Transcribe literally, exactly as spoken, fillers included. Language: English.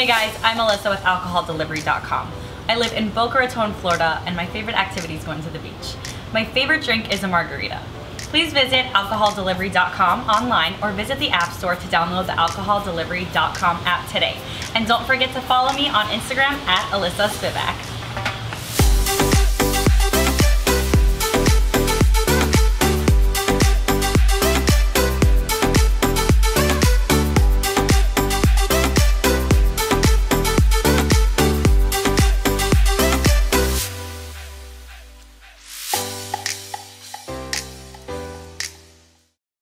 Hey guys, I'm Alyssa with alcohol delivery dot com. I live in Boca Raton, Florida, and my favorite activity is going to the beach. My favorite drink is a margarita. Please visit alcohol delivery dot com online or visit the App Store to download the alcohol delivery dot com app today. And don't forget to follow me on Instagram at Alyssa Spivak.